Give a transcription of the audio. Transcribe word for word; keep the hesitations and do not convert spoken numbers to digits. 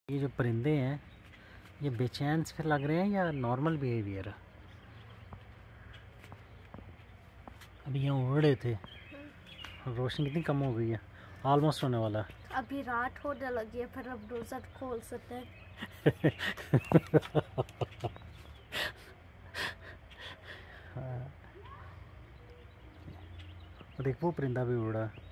ये जो परिंदे हैं ये बेचैन से लग रहे हैं या नॉर्मल बिहेवियर? अभी यहाँ उड़ रहे थे, रोशनी कितनी कम हो गई है, ऑलमोस्ट होने वाला। अभी रात होने लगी है, फिर हम रोज़ा खोल सकते हैं। हाँ। देख वो परिंदा भी उड़ा।